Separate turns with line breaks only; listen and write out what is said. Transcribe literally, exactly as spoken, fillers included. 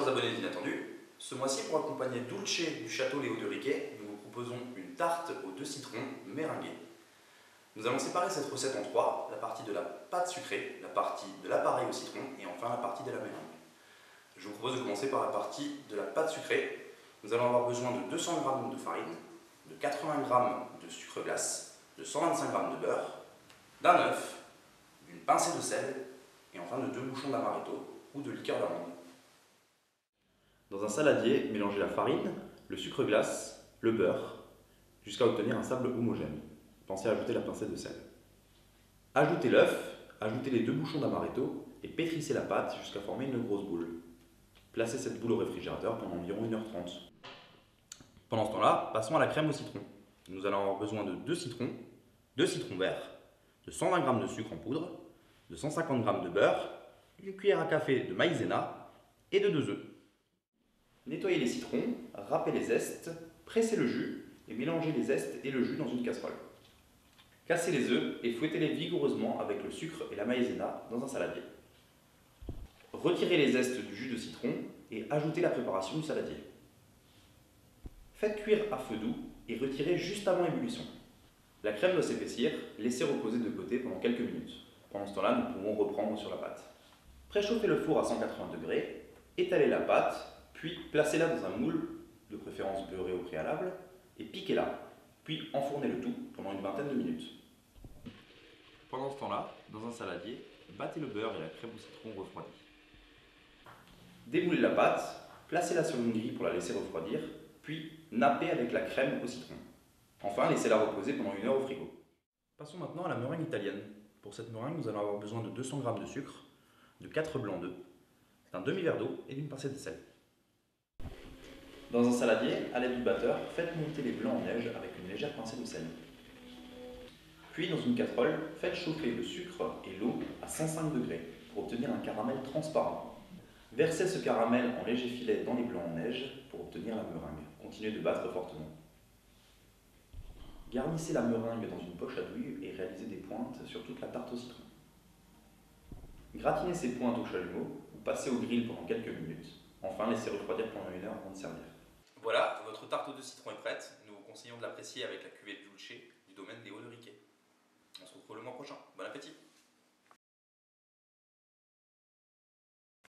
chers abonnés d'Inattendu, ce mois-ci pour accompagner Dulce du château Léo de Riquet, nous vous proposons une tarte aux deux citrons meringuée. Nous allons séparer cette recette en trois, la partie de la pâte sucrée, la partie de l'appareil au citron et enfin la partie de la meringue. Je vous propose de commencer par la partie de la pâte sucrée. Nous allons avoir besoin de deux cents grammes de farine, de quatre-vingts grammes de sucre glace, de cent vingt-cinq grammes de beurre, d'un œuf, d'une pincée de sel et enfin de deux bouchons d'amaretto ou de liqueur d'amande. Dans un saladier, mélangez la farine, le sucre glace, le beurre, jusqu'à obtenir un sable homogène. Pensez à ajouter la pincée de sel. Ajoutez l'œuf, ajoutez les deux bouchons d'amaretto et pétrissez la pâte jusqu'à former une grosse boule. Placez cette boule au réfrigérateur pendant environ une heure trente. Pendant ce temps-là, passons à la crème au citron. Nous allons avoir besoin de deux citrons, deux citrons verts, de cent vingt grammes de sucre en poudre, de cent cinquante grammes de beurre, une cuillère à café de maïzena et de deux œufs. Nettoyez les citrons, râpez les zestes, pressez le jus et mélangez les zestes et le jus dans une casserole. Cassez les œufs et fouettez-les vigoureusement avec le sucre et la maïzena dans un saladier. Retirez les zestes du jus de citron et ajoutez la préparation du saladier. Faites cuire à feu doux et retirez juste avant ébullition. La crème doit s'épaissir, laissez reposer de côté pendant quelques minutes. Pendant ce temps-là, nous pouvons reprendre sur la pâte. Préchauffez le four à cent quatre-vingts degrés, étalez la pâte, puis placez-la dans un moule, de préférence beurré au préalable, et piquez-la, puis enfournez le tout pendant une vingtaine de minutes. Pendant ce temps-là, dans un saladier, battez le beurre et la crème au citron refroidie. Démoulez la pâte, placez-la sur une grille pour la laisser refroidir, puis nappez avec la crème au citron. Enfin, laissez-la reposer pendant une heure au frigo. Passons maintenant à la meringue italienne. Pour cette meringue, nous allons avoir besoin de deux cents grammes de sucre, de quatre blancs d'œufs, d'un demi-verre d'eau et d'une pincée de sel. Dans un saladier, à l'aide du batteur, faites monter les blancs en neige avec une légère pincée de sel. Puis, dans une casserole, faites chauffer le sucre et l'eau à cent cinq degrés pour obtenir un caramel transparent. Versez ce caramel en léger filet dans les blancs en neige pour obtenir la meringue. Continuez de battre fortement. Garnissez la meringue dans une poche à douille et réalisez des pointes sur toute la tarte au citron. Gratinez ces pointes au chalumeau ou passez au grill pendant quelques minutes. Enfin, laissez refroidir pendant une heure avant de servir. Voilà, votre tarte aux deux citrons est prête. Nous vous conseillons de l'apprécier avec la cuvée Dulce du domaine Léo de Riquet. On se retrouve le mois prochain. Bon appétit!